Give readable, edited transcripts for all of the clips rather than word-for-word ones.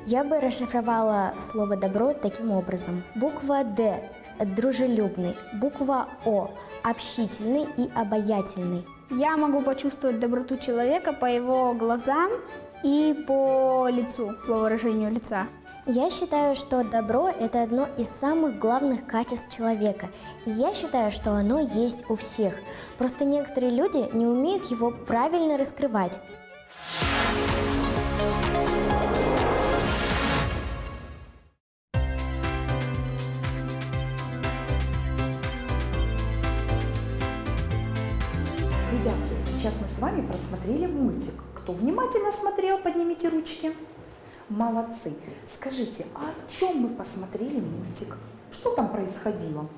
Я бы расшифровала слово «добро» таким образом. Буква «Д» – дружелюбный, буква «О» – общительный и обаятельный. Я могу почувствовать доброту человека по его глазам и по лицу, по выражению лица. Я считаю, что добро – это одно из самых главных качеств человека. И я считаю, что оно есть у всех. Просто некоторые люди не умеют его правильно раскрывать. Ребятки, сейчас мы с вами просмотрели мультик. Кто внимательно смотрел, поднимите ручки. Молодцы. Скажите, а о чем мы посмотрели мультик? Что там происходило?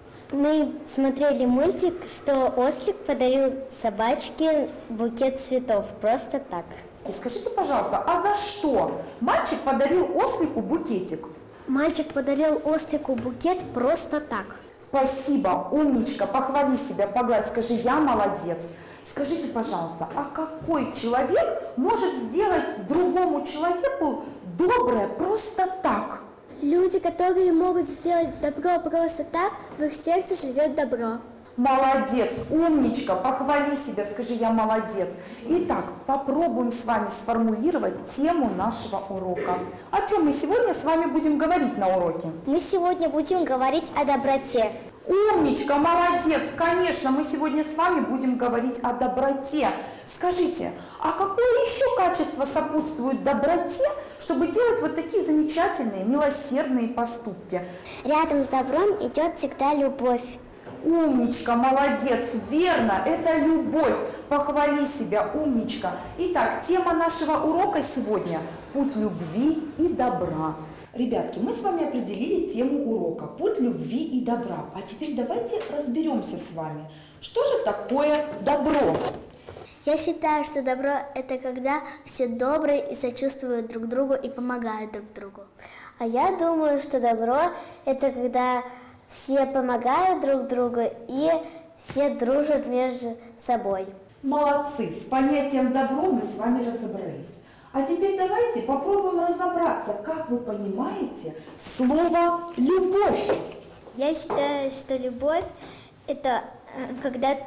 Мы смотрели мультик, что ослик подарил собачке букет цветов. Просто так. И скажите, пожалуйста, а за что мальчик подарил ослику букетик? Мальчик подарил ослику букет просто так. Спасибо, умничка, похвали себя, погладь, скажи, я молодец. Скажите, пожалуйста, а какой человек может сделать другому человеку доброе просто так? Люди, которые могут сделать добро просто так, в их сердце живет добро. Молодец, умничка, похвали себя, скажи, я молодец. Итак, попробуем с вами сформулировать тему нашего урока. О чем мы сегодня с вами будем говорить на уроке? Мы сегодня будем говорить о доброте. Умничка, молодец, конечно, мы сегодня с вами будем говорить о доброте. Скажите, а какое еще качество сопутствует доброте, чтобы делать вот такие замечательные, милосердные поступки? Рядом с добром идет всегда любовь. Умничка, молодец, верно, это любовь. Похвали себя, умничка. Итак, тема нашего урока сегодня – путь любви и добра. Ребятки, мы с вами определили тему урока – путь любви и добра. А теперь давайте разберемся с вами, что же такое добро? Я считаю, что добро – это когда все добрые и сочувствуют друг другу и помогают друг другу. А я думаю, что добро – это когда все помогают друг другу и все дружат между собой. Молодцы! С понятием добро мы с вами разобрались. А теперь давайте попробуем разобраться, как вы понимаете слово «любовь». Я считаю, что любовь – это когда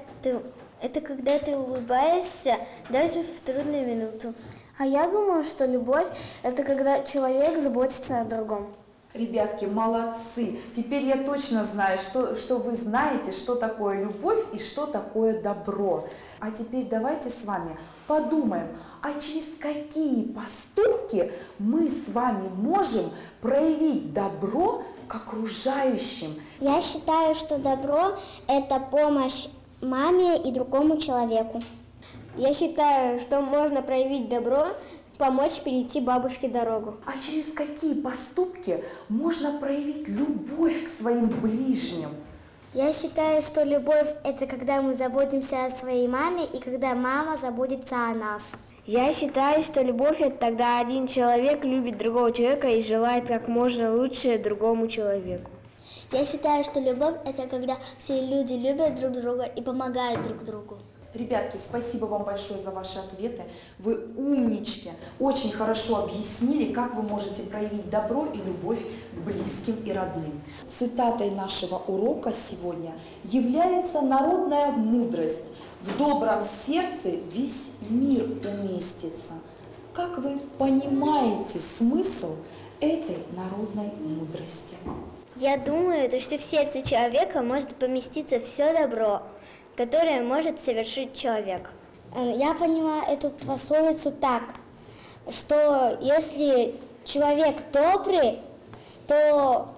ты улыбаешься даже в трудную минуту. А я думаю, что любовь – это когда человек заботится о другом. Ребятки, молодцы! Теперь я точно знаю, что вы знаете, что такое любовь и что такое добро. А теперь давайте с вами подумаем, а через какие поступки мы с вами можем проявить добро к окружающим? Я считаю, что добро – это помощь маме и другому человеку. Я считаю, что можно проявить добро, помочь перейти бабушке дорогу. А через какие поступки можно проявить любовь к своим ближним? Я считаю, что любовь – это когда мы заботимся о своей маме и когда мама заботится о нас. Я считаю, что любовь – это тогда один человек любит другого человека и желает как можно лучше другому человеку. Я считаю, что любовь – это когда все люди любят друг друга и помогают друг другу. Ребятки, спасибо вам большое за ваши ответы. Вы умнички, очень хорошо объяснили, как вы можете проявить добро и любовь к близким и родным. Цитатой нашего урока сегодня является народная мудрость: «В добром сердце весь мир уместится». Как вы понимаете смысл этой народной мудрости? Я думаю, что в сердце человека может поместиться все добро, которое может совершить человек. Я понимаю эту пословицу так, что если человек добрый, то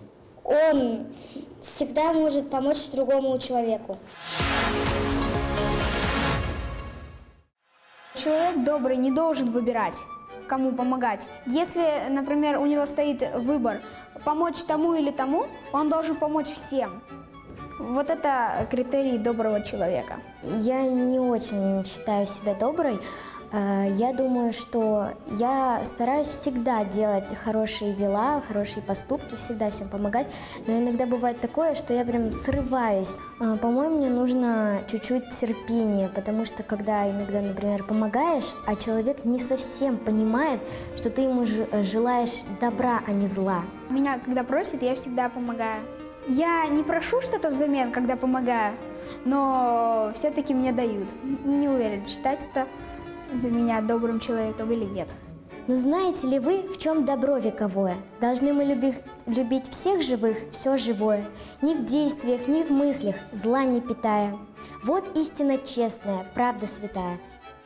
он всегда может помочь другому человеку. Человек добрый не должен выбирать, кому помогать. Если, например, у него стоит выбор помочь тому или тому, он должен помочь всем. Вот это критерий доброго человека. Я не очень считаю себя доброй, Я думаю, что я стараюсь всегда делать хорошие дела, хорошие поступки, всегда всем помогать, но иногда бывает такое, что я прям срываюсь. По-моему, мне нужно чуть-чуть терпения, потому что когда иногда, например, помогаешь, а человек не совсем понимает, что ты ему желаешь добра, а не зла. Меня, когда просят, я всегда помогаю. Я не прошу что-то взамен, когда помогаю, но все-таки мне дают. Не уверен, считать это за меня добрым человеком или нет. Но знаете ли вы, в чем добро вековое? Должны мы любить всех живых, все живое, ни в действиях, ни в мыслях, зла не питая. Вот истина честная, правда святая.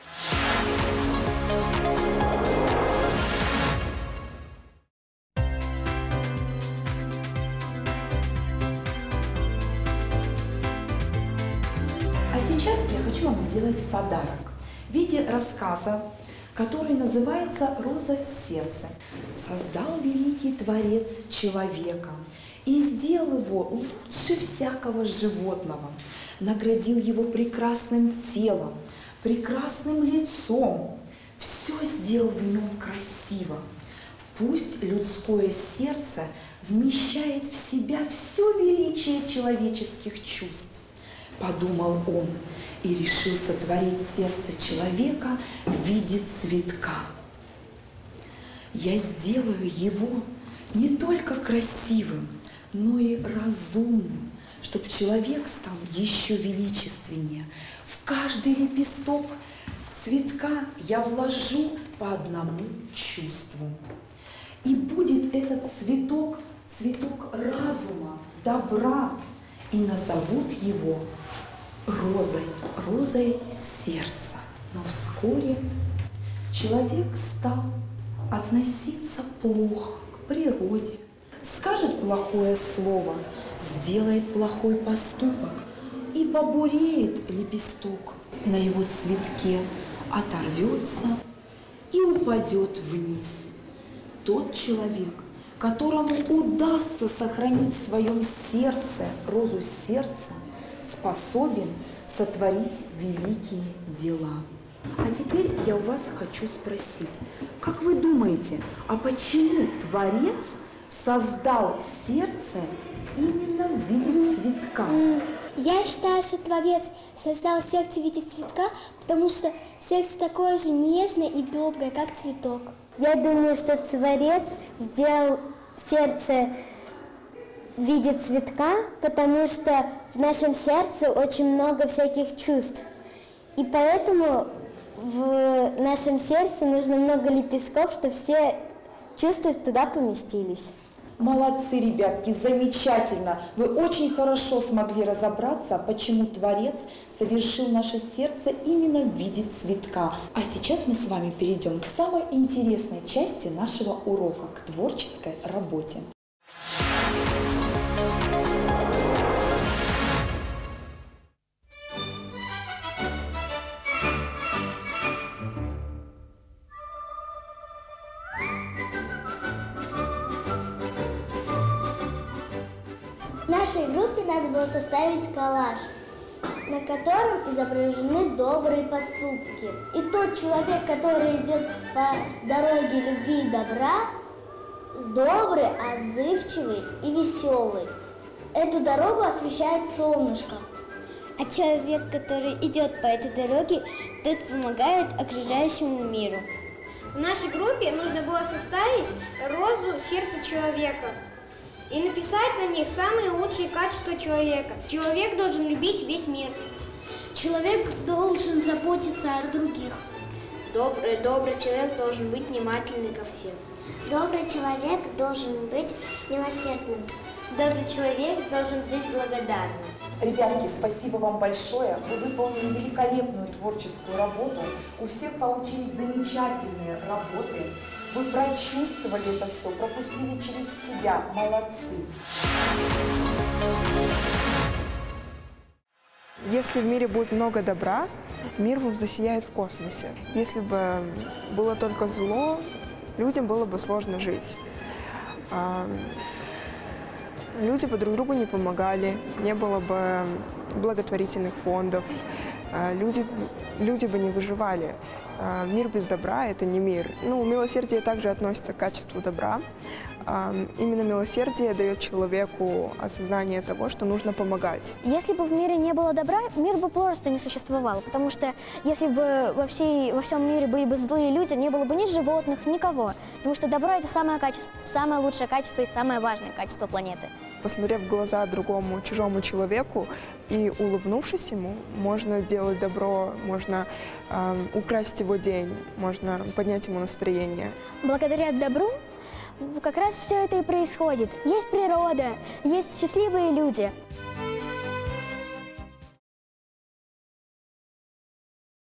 А сейчас я хочу вам сделать подарок в виде рассказа, который называется «Роза сердца». Создал великий Творец человека и сделал его лучше всякого животного, наградил его прекрасным телом, прекрасным лицом, все сделал в нем красиво. Пусть людское сердце вмещает в себя все величие человеческих чувств, подумал он, и решил сотворить сердце человека в виде цветка. Я сделаю его не только красивым, но и разумным, чтобы человек стал еще величественнее. В каждый лепесток цветка я вложу по одному чувству. И будет этот цветок, цветок разума, добра, и назовут его розой, розой сердца. Но вскоре человек стал относиться плохо к природе, скажет плохое слово, сделает плохой поступок, и побуреет лепесток на его цветке, оторвется и упадет вниз. Тот человек, которому удастся сохранить в своем сердце розу сердца, способен сотворить великие дела. А теперь я у вас хочу спросить, как вы думаете, а почему Творец создал сердце именно в виде цветка? Я считаю, что Творец создал сердце в виде цветка, потому что сердце такое же нежное и доброе, как цветок. Я думаю, что Творец сделал сердце в виде цветка, потому что в нашем сердце очень много всяких чувств. И поэтому в нашем сердце нужно много лепестков, чтобы все чувства туда поместились. Молодцы, ребятки, замечательно! Вы очень хорошо смогли разобраться, почему Творец совершил наше сердце именно в виде цветка. А сейчас мы с вами перейдем к самой интересной части нашего урока, к творческой работе. В нашей группе надо было составить коллаж, на котором изображены добрые поступки. И тот человек, который идет по дороге любви и добра, добрый, отзывчивый и веселый. Эту дорогу освещает солнышко. А человек, который идет по этой дороге, тот помогает окружающему миру. В нашей группе нужно было составить розу сердца человека и написать на них самые лучшие качества человека. Человек должен любить весь мир. Человек должен заботиться о других. Добрый человек должен быть внимательный ко всем. Добрый человек должен быть милосердным. Добрый человек должен быть благодарным. Ребятки, спасибо вам большое. Вы выполнили великолепную творческую работу. У всех получились замечательные работы. Вы прочувствовали это все, пропустили через себя. Молодцы. Если в мире будет много добра, мир засияет в космосе. Если бы было только зло, людям было бы сложно жить. Люди бы друг другу не помогали, не было бы благотворительных фондов, люди бы не выживали. Мир без добра – это не мир. Ну, милосердие также относится к качеству добра. Именно милосердие дает человеку осознание того, что нужно помогать. Если бы в мире не было добра, мир бы просто не существовал. Потому что если бы во всем мире были бы злые люди, не было бы ни животных, никого. Потому что добро – это самое лучшее качество и самое важное качество планеты. Посмотрев в глаза другому, чужому человеку и улыбнувшись ему, можно сделать добро, можно украсить его день, можно поднять ему настроение. Благодаря добру как раз все это и происходит. Есть природа, есть счастливые люди.